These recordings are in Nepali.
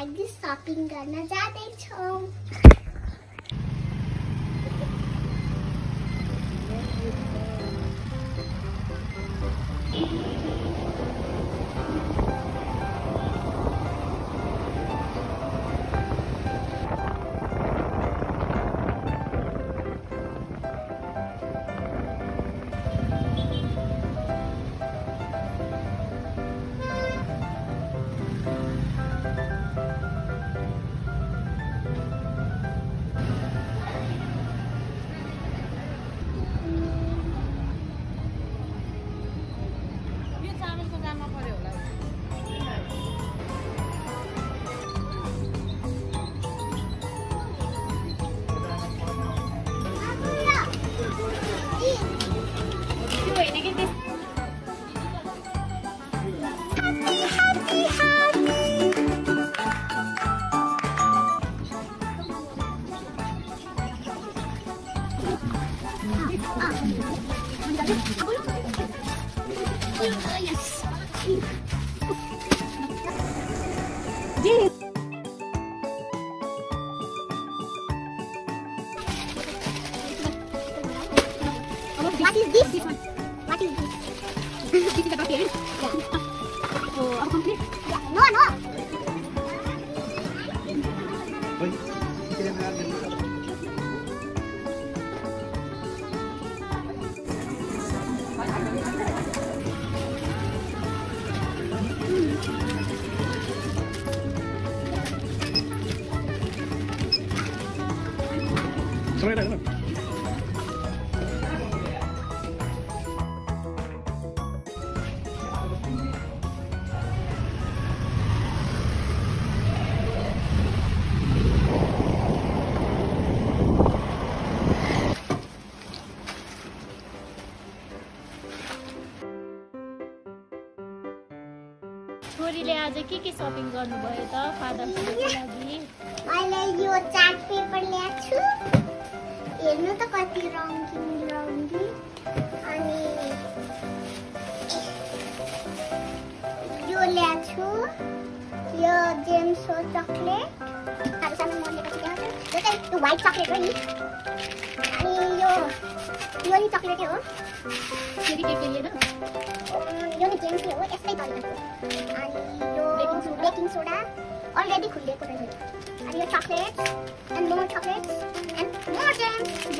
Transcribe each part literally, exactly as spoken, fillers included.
लागि शपिङ गर्न जाँदै छौं। What is this? This one. What is this? This is the bucket. Yeah. Oh, are complete? Yeah. No, no. Samaira, no? छोरीले आज के के शपिङ गर्नुभयो त फादर्स डेको लागि? अहिले यो चार्ट पेपर ल्याएको छु। हेर्नु त कति रङ्गिन रङ्गिन। अनि यो ल्याएको छु। यो जेम्स हो चकलेट। अब सानो म लिएको छु। यो चाहिँ त्यो व्हाइट चकलेट हो नि। अनि यो यो नि चकलेटै हो। फेरि के के लिएन? यो नि जेम्सले हो, यस्तै तरिकाको। अनि यो बेकिङ सोडा अलरेडी खुलेको रहेछ। अनि यो chocolate and more chocolate and more gems.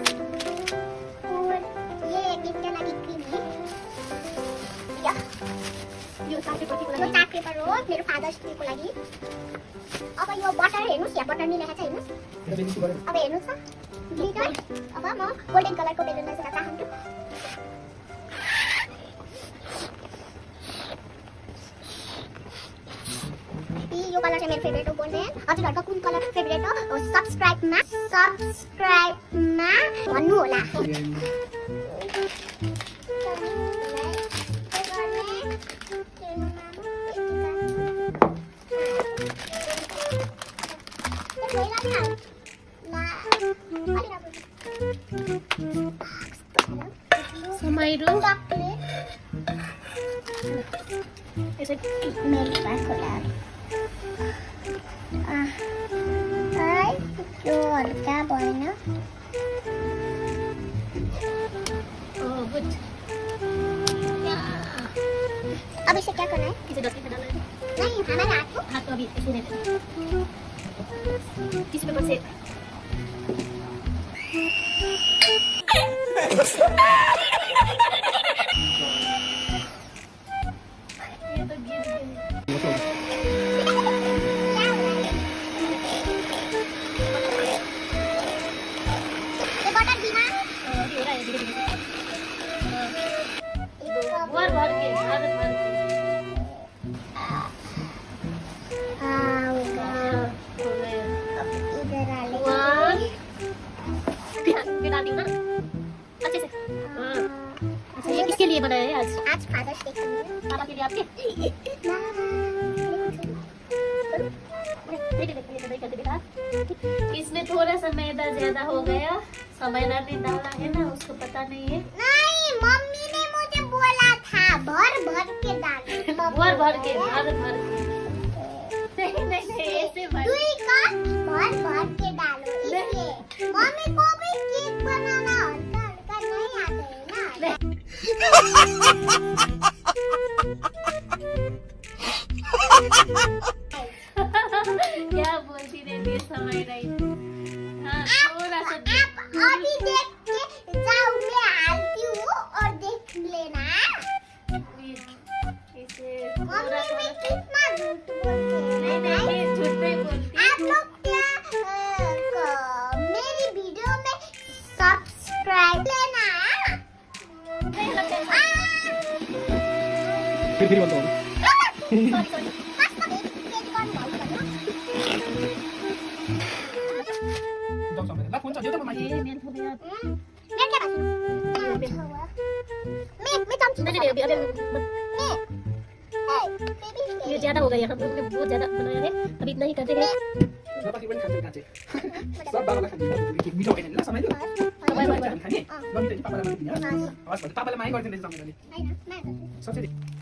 और ये गिफ्टका लागि क्रिम है। या यो चार्ट पेपर यो चार्ट पेपर हो मेरो फादर्स डेको लागि। अब यो बटर हेर्नुस्, यहाँ बटर नि लेखेको छ हेर्नुस्। अब हेर्नुस् त ग्लिटर। अब म गोल्डन कलरको बेलुन लगाउन चाहन्छु। यो कलर चाहिँ मेरो फेभरेट हो गोल्डन। हजुरहरुको कुन कलर फेभरेट हो सब्स्क्राइबमा सब्स्क्राइबमा भन्नु होला। समाइरो यसै मेल भएको लागि आई यो हल्का भएन। Oh good. अब इसे क्या करना है? इसे डॉक्टर से डालना है। नहीं, हमारे हाथ को हाथ को अभी ऐसे देना है। टिश्यू पेपर से ये तो गिर गया। भर भर के भर भर के इधर आ ले। बिना दी ना अच्छे से। हाँ अच्छा ये किसके लिए बनाया है आज? आज फादर्स डे के लिए। पापा के लिए आपके? इसमें थोड़ा सा मैदा ज्यादा हो गया। समाइरा ने डाला है ना, उसको पता नहीं है। नहीं, मम्मी ने मुझे बोला था भर भर के डाल। भर भर के भर भर के नहीं नहीं नहीं क्या बोलती रहती है समाइरा। हाँ थोड़ा सा अभी देख के जाओ, मैं आती हूँ और देख लेना। इसे मम्मी मैं कितना झूठ बोलती हूँ। नहीं नहीं झूठ नहीं बोलती। आप लोग क्या अ, मेरी वीडियो में सब्सक्राइब लेना। फिर फिर बोलता हूँ। सॉरी सॉरी बस कभी पेज कौन बोल रहा है। जाओ सामने ला फोन चाहिए तो मम्मा ये मेन हो गया। मैं क्या बात मैं मैं चमची नहीं नहीं अभी अभी बेबी ये ज्यादा हो गया। हम लोग ने बहुत ज्यादा बनाया है, अभी इतना ही करते हैं। सब बाकी बन खाते खाते सब बाबा ला खाते मीठो हैन ल समय ल बाय बाय बाय। खाने मम्मी त पापालाई पनि दिन्छ हवस् भने पापालाई माया गर्दिन रहेछ समयले हैन मैं सबसे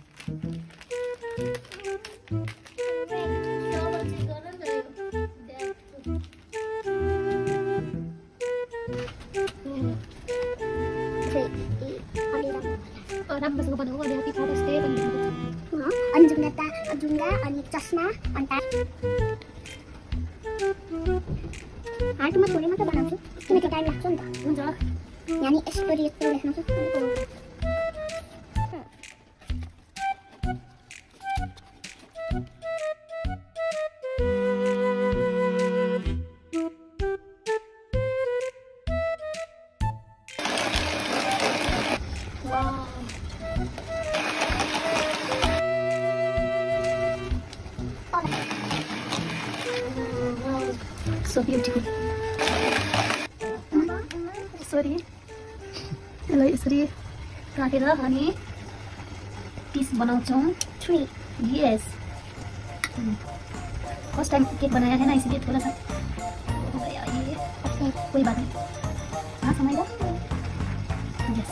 और हम बस को बनाऊंगा अभी फादर्स डे बनाऊंगा। हां अनि जुंगा ता जुंगा अनि चस्मा अन्ता हातमा थोरै मात्र बनाउँछु किनकि टाइम लाग्छ नि त। हुन्छ यानी यस्तो यस्तो लेख्नु छ। So beautiful. Sorry. Hello, यसरी काटेर अनि पिस बनाउँछौँ। Three Yes. First time cake बनाया है ना, इसलिए थोड़ा सा हो गया ये। कोई बात नहीं। हाँ समाइरा? Yes.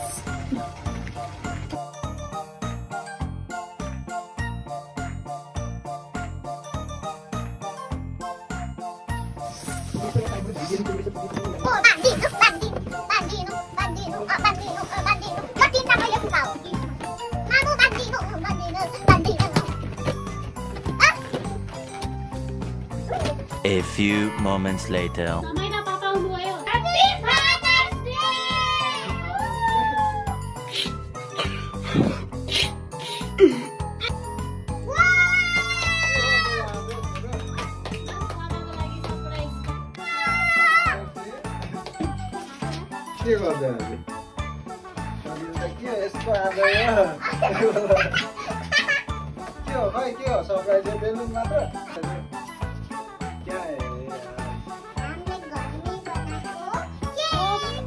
Oh, bandino, bandino, bandino, bandino, ah, bandino, ah, bandino. Yo tinta no yo tau. Mamu bandino, bandino, bandino. Ah. A few moments later. समाइरा पापा उठ्नु भयो। Happy Father's Day. के गर्दै अहिले के यस्तो आयो के हो भाइ के हो सरप्राइज बेलुन मात्र क्या है हमने घर में बनाएको cake.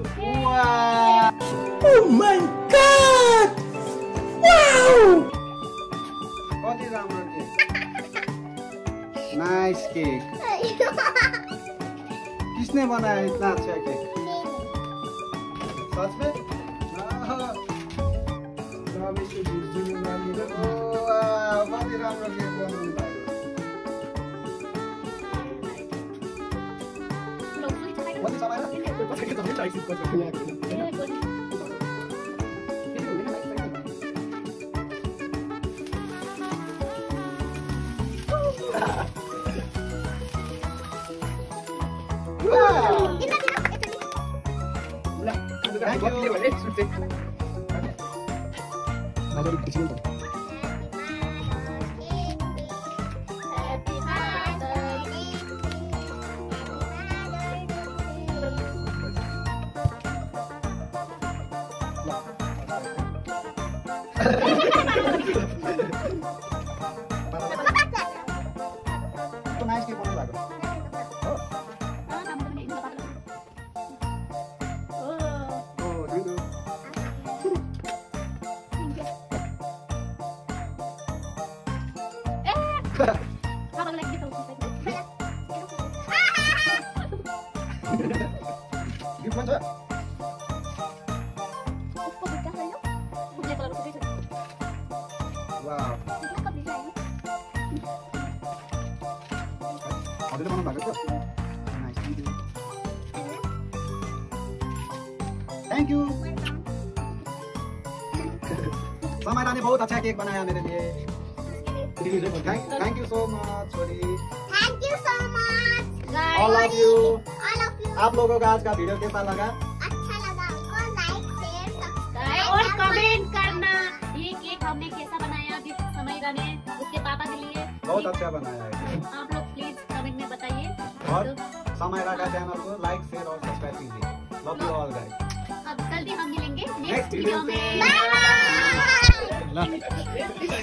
Oh my god! Wow! कति राम्रो केक नाइस केक किसने बनाया इतना अच्छा केक सच में कति राम्रो केक बनाउनु भयो कति समय पछि त हुन्छ आइसक्यो पछि यहाँ Thank you. Nice cake बनाउनु भएको पापाको लागि गिफ्ट आउँछ। गिफ्ट भन्छ उसको बुट्टा खोल्नु। बुझ्ने कलरको चाहिँ छ। वाउ उसको बुट्टा हैन। हजुरले बनाउनु भएको छ नाइस थ्याङ्क यू समायरा ने बहुत अच्छा केक बनाया मेरे लिए। थैंक यू सो मच छोरी। Thank you so much all of you. All of you. आप लोगों का आज का वीडियो कैसा लगा? अच्छा लगा हमको, लाइक शेयर सब्सक्राइब और कमेंट करना ये केक हमने कैसा बनाया गिफ्ट समाइरा ने उसके पापा के लिए। बहुत अच्छा बनाया है। आप लोग प्लीज कमेंट में बताइए। और समाइरा का चैनल को लाइक शेयर और सब्सक्राइब कीजिए। Love you all guys. अब जल्दी हम मिलेंगे नेक्स्ट नेक्स्ट वीडियो वीडियो में। में। बाय।